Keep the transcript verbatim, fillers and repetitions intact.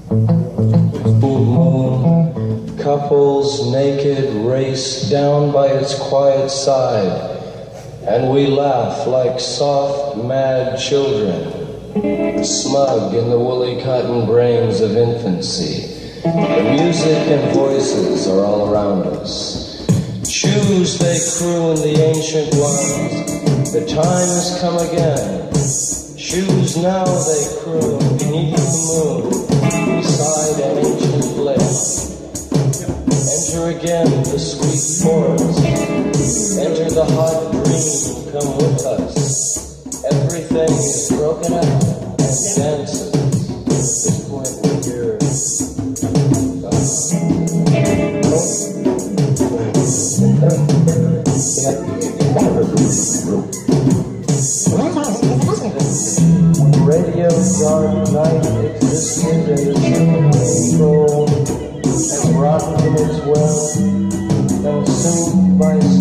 Full moon, couples naked race down by its quiet side, and we laugh like soft, mad children, smug in the woolly cotton brains of infancy. The music and voices are all around us. Choose, they croon the ancient ones, the time has come again. Choose now, they croon, beneath the moon, beside an ancient lake. Enter again the sweet forest, enter the hot dream, come with us. Everything is broken up and dances. At this point we hear radio dark night existed in its human control and rocked in its well, consumed by